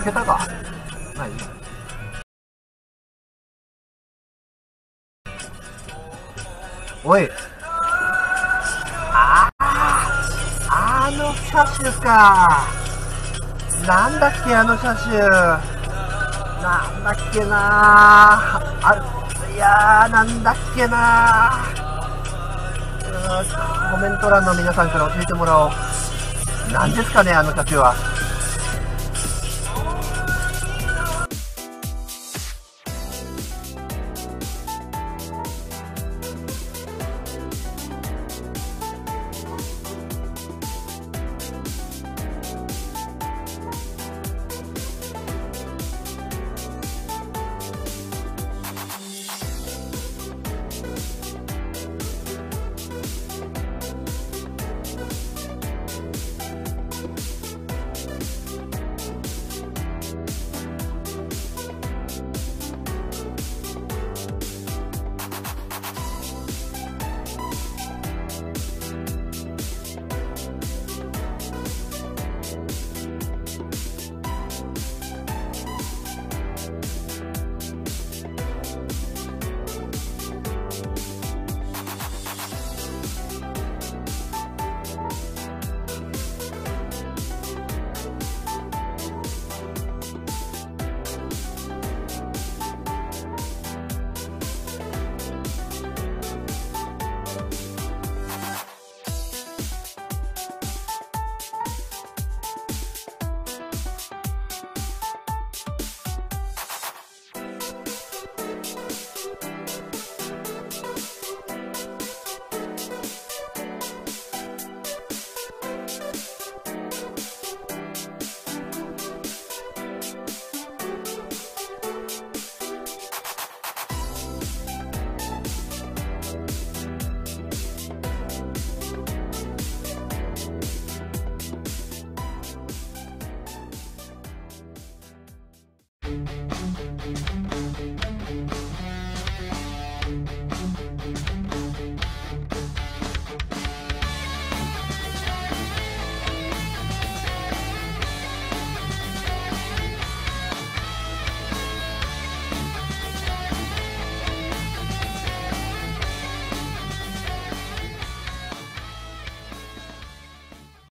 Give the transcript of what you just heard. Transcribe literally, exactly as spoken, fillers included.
いけたか。まあいい。おい。ああ、あの車種か。なんだっけ、あの車種。なんだっけなあ。いやー、なんだっけなー。コメント欄の皆さんから教えてもらおう。何ですかね、あの車種は。